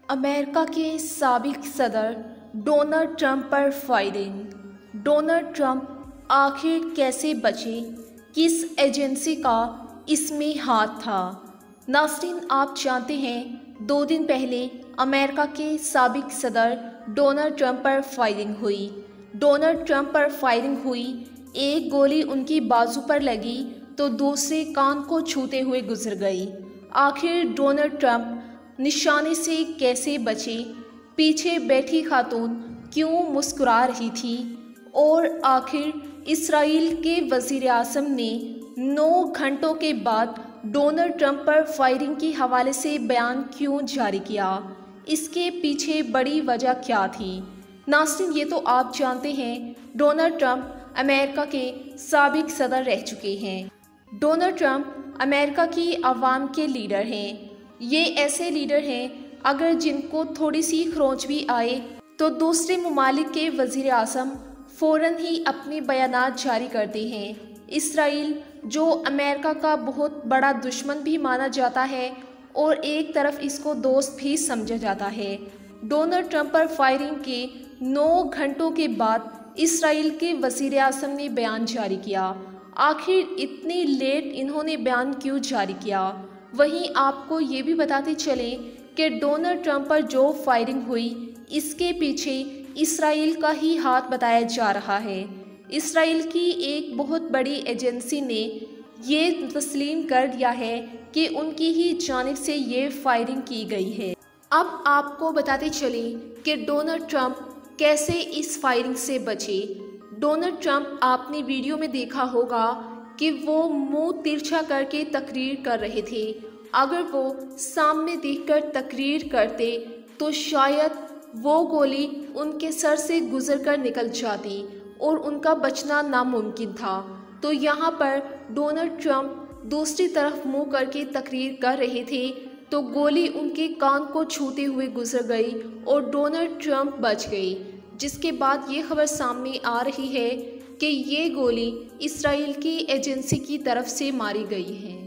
America के साबिक सदर डोनाल्ड ट्रंप पर फायरिंग। डोनाल्ड ट्रंप आखिर कैसे बचे? किस एजेंसी का इसमें हाथ था? नाज़रीन, आप जानते हैं 2 दिन पहले अमेरिका के साबिक सदर डोनाल्ड ट्रंप पर फायरिंग हुई। डोनाल्ड ट्रंप पर फायरिंग हुई, एक गोली उनकी बाजू पर लगी तो दूसरे कान को छूते हुए गुजर गई। आखिर डोनाल्ड ट्रंप निशाने से कैसे बचे? पीछे बैठी खातून क्यों मुस्कुरा रही थी? और आखिर इस्राईल के वज़ीर आज़म ने 9 घंटों के बाद डोनाल्ड ट्रंप पर फायरिंग के हवाले से बयान क्यों जारी किया? इसके पीछे बड़ी वजह क्या थी? नाज़रीन, ये तो आप जानते हैं, डोनाल्ड ट्रंप अमेरिका के साबिक सदर रह चुके हैं। डोनाल्ड ट्रंप अमेरिका की आवाम के लीडर हैं। ये ऐसे लीडर हैं अगर जिनको थोड़ी सी खरोंच भी आए तो दूसरे ममालिक के वज़ीर आज़म फ़ौरन ही अपने बयानात जारी करते हैं। इस्राईल, जो अमेरिका का बहुत बड़ा दुश्मन भी माना जाता है और एक तरफ इसको दोस्त भी समझा जाता है, डोनाल्ड ट्रंप पर फायरिंग के 9 घंटों के बाद इस्राईल के वज़ीर आज़म ने बयान जारी किया। आखिर इतनी लेट इन्होंने बयान क्यों जारी किया? वहीं आपको ये भी बताते चले कि डोनाल्ड ट्रंप पर जो फायरिंग हुई, इसके पीछे इस्राईल का ही हाथ बताया जा रहा है। इस्राईल की एक बहुत बड़ी एजेंसी ने ये तस्लीम कर दिया है कि उनकी ही जानिब से ये फायरिंग की गई है। अब आपको बताते चले कि डोनाल्ड ट्रंप कैसे इस फायरिंग से बचे। डोनाल्ड ट्रंप, आपने वीडियो में देखा होगा कि वो मुंह तिरछा करके तकरीर कर रहे थे। अगर वो सामने देखकर तकरीर करते तो शायद वो गोली उनके सर से गुजरकर निकल जाती और उनका बचना नामुमकिन था। तो यहाँ पर डोनाल्ड ट्रंप दूसरी तरफ मुंह करके तकरीर कर रहे थे तो गोली उनके कान को छूते हुए गुजर गई और डोनाल्ड ट्रंप बच गए। जिसके बाद ये खबर सामने आ रही है कि ये गोली इस्राईल की एजेंसी की तरफ से मारी गई है।